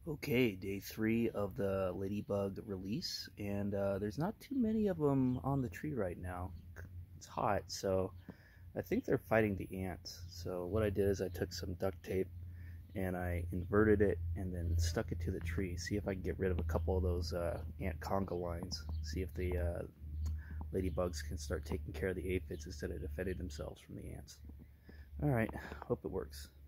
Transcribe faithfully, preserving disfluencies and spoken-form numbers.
Okay, day three of the ladybug release, and uh, there's not too many of them on the tree right now. It's hot, so I think they're fighting the ants. So what I did is I took some duct tape and I inverted it and then stuck it to the tree. See if I can get rid of a couple of those uh, ant conga lines. See if the uh, ladybugs can start taking care of the aphids instead of defending themselves from the ants. Alright, hope it works.